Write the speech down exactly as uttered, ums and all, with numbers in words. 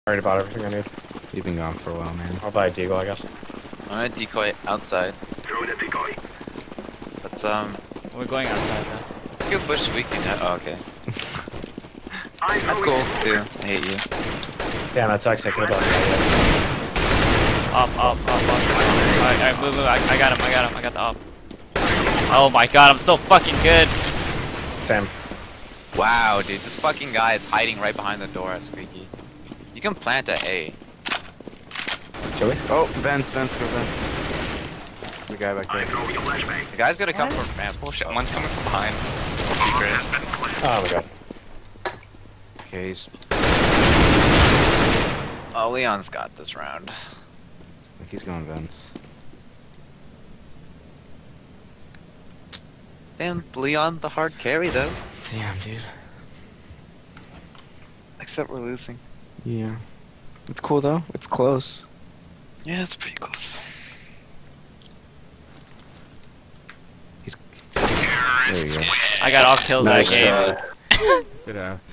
I already bought everything I need. You've been gone for a while, man. I'll buy a deagle, I guess. I'm gonna decoy outside. Throw the decoy. Let's um. We're going outside now. You can push weekly now. Oh, okay. That's cool too. I hate you. Damn, that sucks. I could have bought it. Up, up, up, up. Alright, alright, move, move. I, I got him, I got him, I got the up. Oh my god, I'm so fucking good. Same. Wow, dude, this fucking guy is hiding right behind the door at Squeaky. You can plant at A. Shall we? Oh, vents, vents, go vents. There's a guy back there. The guy's gonna come from ramp. Bullshit. One's coming from behind. Secret. Oh my god. Okay, he's... Oh, Leon's got this round. I think he's going vents. Damn, Leon the hard carry though. Damn, dude. Except we're losing. Yeah. It's cool though. It's close. Yeah, it's pretty close. He's... There you go. I got all kills Nice that game. try. Good enough.